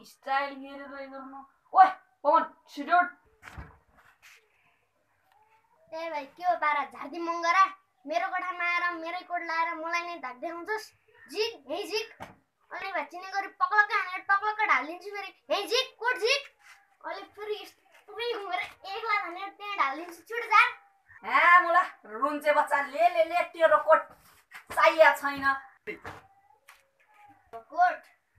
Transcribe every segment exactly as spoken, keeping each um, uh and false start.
style हेरेर गर्नु ओए पवन छिटो ए भाइ के हो पारा झार्दी मंगरा मेरो कोठामा आएर मेरै कोट लाएर मलाई नै धाक देखाउँछस् झिक हे झिक अनि भाइ चिने गरी पक्लक्क हानेर टक्लक्क ढालिदिन्छु फेरि हे झिक कोट झिक अहिले फेरि यस्तै घुमेर एकला हानेर त्यहाँ ढालिदिन्छु छुट जा हा मुला रुन्चे बच्चा ले ले ले तेरो कोट चाहिया छैन कोट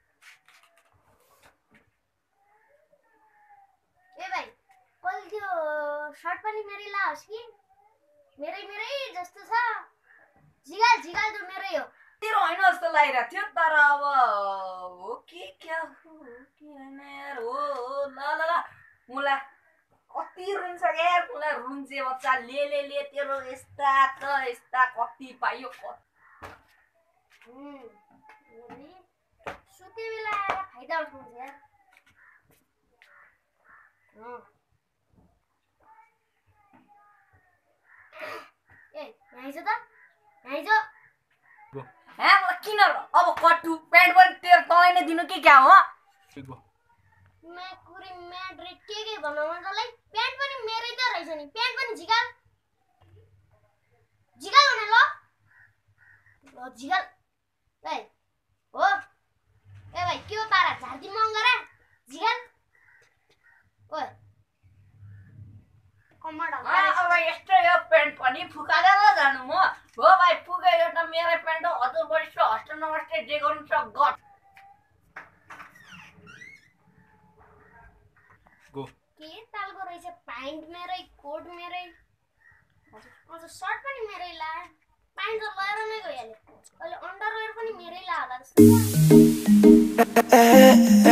ए भाइ कल त्यो शर्ट पनि मेरै लाओस् कि मेरै मेरै जस्तो छ झिगाल झिगाल त मेरै हो तेरो हैन जस्तो लागिरहेको थियो तर अब हो कि क्या हो कि हैन यार हो ल ल ल मुला कति रुन्छ यार मुला रुन्चे बच्चा ले ले ले तेरो यस्ता त यस्ता कति पाइयो हम्म सुते बेला आएर फाइदा उठाउँछ यार ए यहाँ आइज त यहाँ आइज हाँ मलाई किन अब कट्टु प्यान्ट पनि तेरो तँलाई नै दिनु कि क्या हो म्याकुरी म्याड्रिड के के भनौँ तँलाई प्यान्ट पनि मेरै त रहेछ नि प्यान्ट पनि झिगाल झिगाल हुने ल ल झिगाल ए हो ए भाइ के हो पारा झार्दी मङ्गरा झिगाल ओए कम्मर ढल्का अब यस्तो यो प्यान्ट पनि फुकाएर जानु म हो भाइ पुगे एउटा मेरो प्यान्ट हो हजुर बढी हस्टेल नमस्ते जे गर्नु छ गट के तालको रहेछ प्यान्ट मेरै कोट मेरै अझ सर्ट पनि मेरै ला प्यान्ट त लगाएर नै गइहाल्यो अहिले अन्डरवेयर पनि मेरै ला होला जस्तो